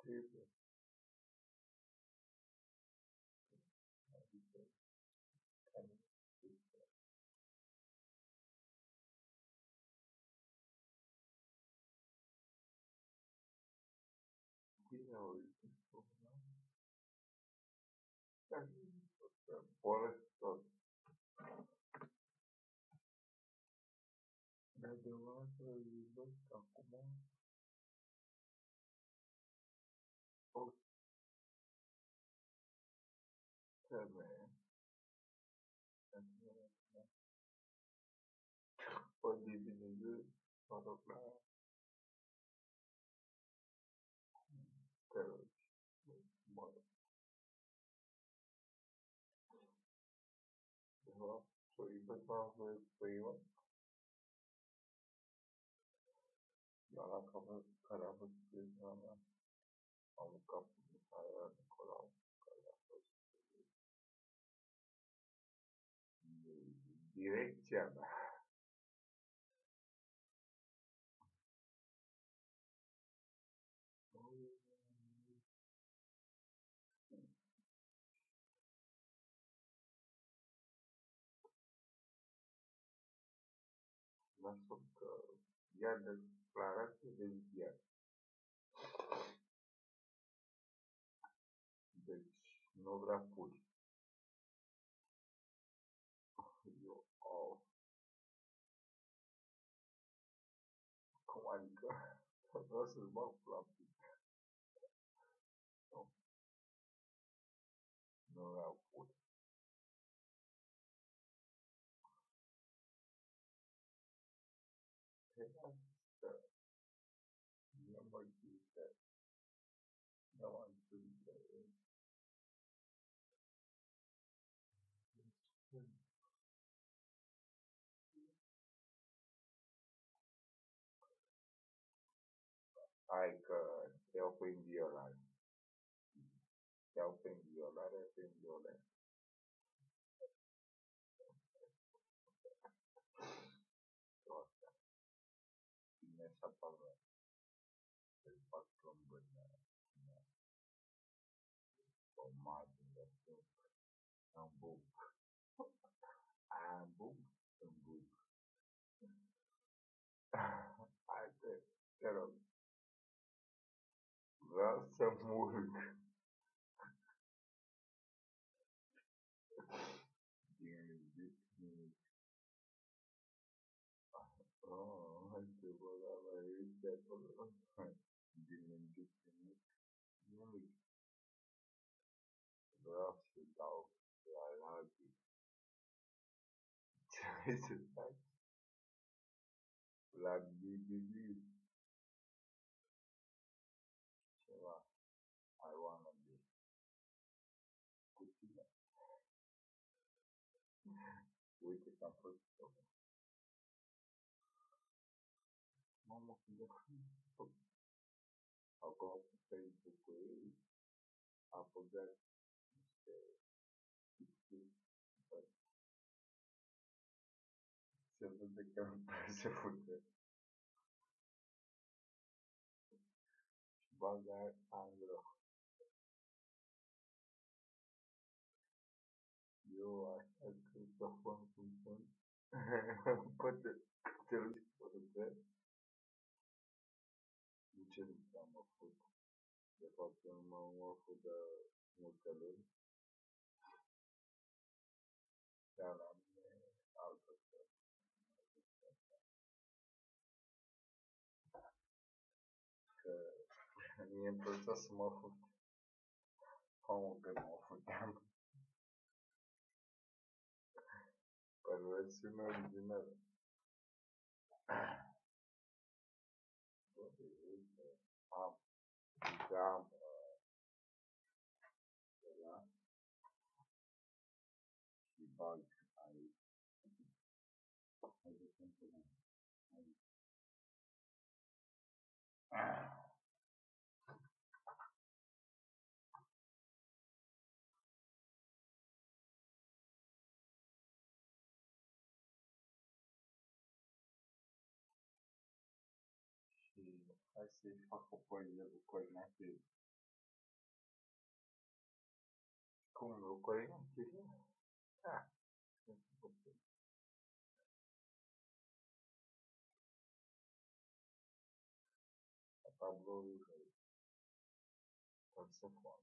Tipo, por Radioactive está como também pode dividir para ter so you put on with freedom, not a couple of on the cup direction. Насколько я декларация везде. Deci nu vrea pur. Eu, cum adică? Vreau să-l bag la nu, nu vreau pur. Nu mă gândesc. Nu mă gândesc. Hai că te iau prin violare. Te iau prin violare, prin violare. Cine s-a pagat? Îl fac plombând. O margine de un bug. Un bug? Un bug. Hai te rog. Vreau să murg. Oh, hai să vă dau la ăștia acolo. Din nimic. Vreau să dau la alții. Ce vrei să faci? La BBB. Ceva. I wanna be. Cu tine. Uite că am făcut-o. Mamă, cât de frumos. Acolo pe Facebook-ul ei a băgat niște pixuri. Se vede că nu prea se fute. Și bagă angro. Eu așa cred că fac un fond. Poate te uiți pe de ce nu am făcut? De fapt, nu m-am făcut de multe luni. Dar la mine altă că mie îmi plăcea să mă fut. Mamă, că mă futeam. Pe versiunea originală. Uite, am de la și bag aici. Hai să punem aici. Și hai să-i fac o poezie lui Corina Creu. Cum lucrări închise? Da, sunt puțin. Tabloul lui Persephone.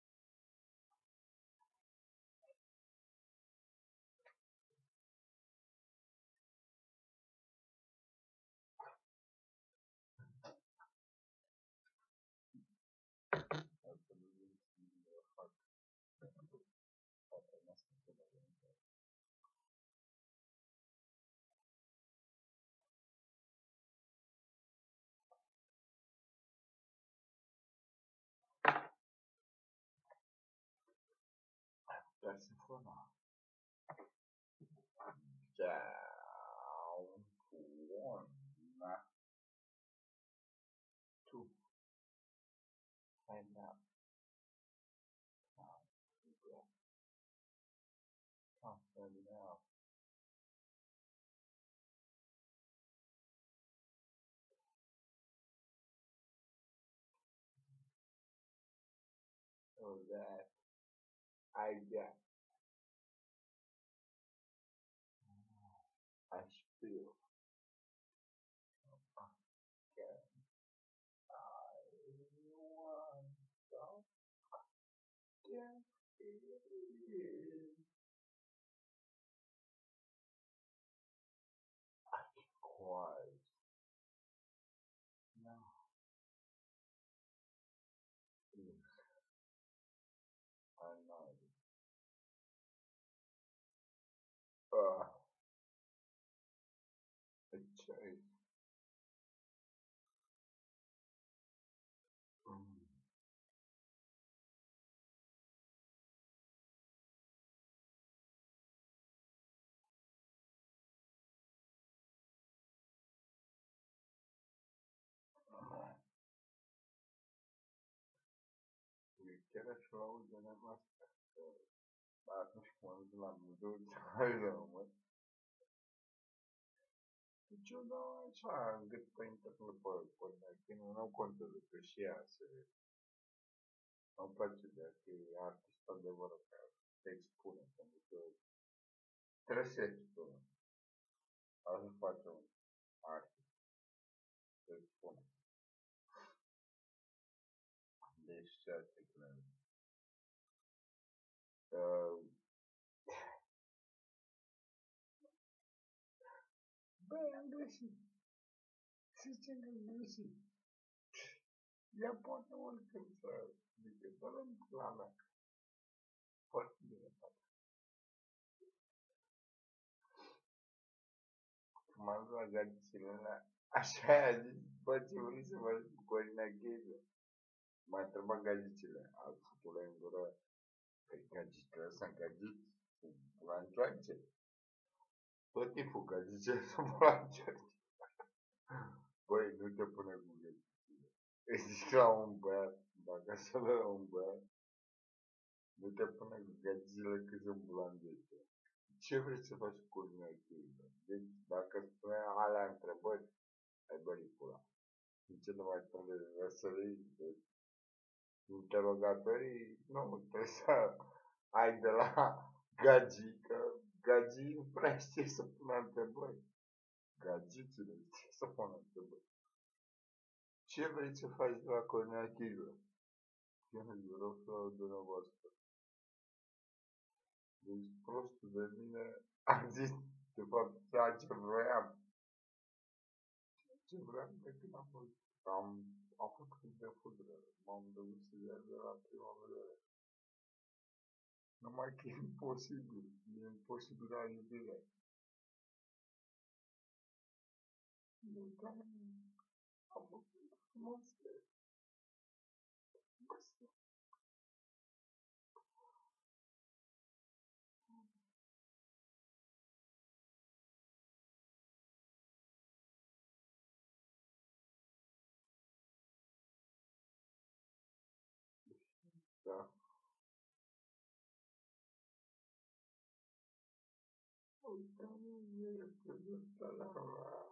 Asta nu e să fac toate astea pe la rând. Persephone. Down to 1. Two. Find out. Find out. So that I get. I feel. Again. I want to get it. Quiet. No. Yes. I know. A chase. Chiar așa la auză nevastă că atunci când am zis la muzeu, ce mă. Deci eu dau așa, în gât pe internet pe net, nu contează că și ea se... Îmi place de ea, că e artist adevărat care se expune, pentru că trebuie să se expune. Asta face un artist, se expune. Deci ce asta e clar. Băi, am greșit. Să zicem că am greșit. Ea poate oricând să zică, dă-l la mea. Foarte bine, tata. M-am dus la Gagicilă, așa a zis, bă, ce vrei să faci cu Corina Gheză? M-a întrebat Gagicilă, a făcut în gură, păi Gagicilă sunt gagici, la întoarce. Tot timpul Gagicilă sunt la întoarce. Băi, nu te pune cu Gagicilă. Îi zici la un băiat, dacă să la un băiat, nu te pune cu Gagicilă că sunt bulandește. Ce vrei să faci cu Corina Gheză? Deci, dacă spunea alea întrebări, ai bărit pula. În ce nu mai spune de veselii, deci interogatorii, nu, trebuie să ai de la gagii, că gagii nu prea știe să pună întrebări. Gagicile știe să pună întrebări. Ce vrei să faci de la Cornea Chilă? Eu rog să o dumneavoastră. Deci prostul de mine a zis, de fapt, ceea ce vroiam. Ce vreau de când am fost. Am făcut de fudră. M-am dăusit de la prima vedere. Numai că e imposibil. E imposibil la iubire. Am făcut frumos. Da. Uite, nu e prezentarea mea.